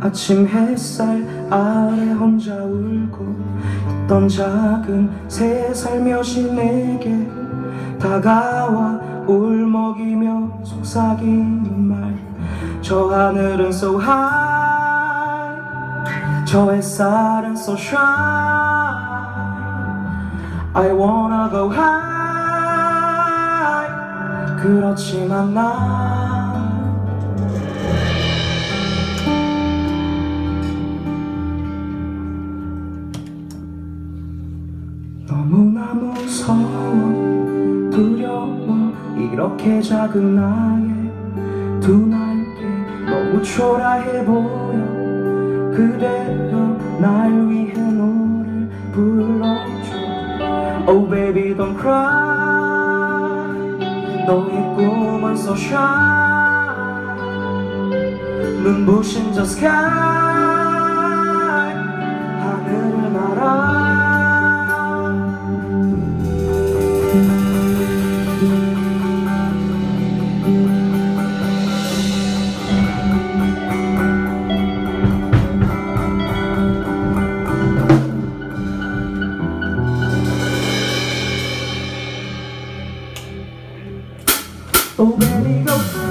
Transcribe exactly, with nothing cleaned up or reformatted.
아침 햇살 아래 혼자 울고 있던 작은 새 살며시 내게 다가와 울먹이며 속삭이는 말. 저 하늘은 so high, 저 햇살은 so shine. I wanna go high. 그렇지만 나 너무나 무서워 두려워 이렇게 작은 나의 두 날개 너무 초라해 보여. 그대여 날 위해 노래 불러줘. Oh baby don't cry. 너의 꿈은 so shine. 눈부신 저 sky. 하늘을 날아. Oh baby go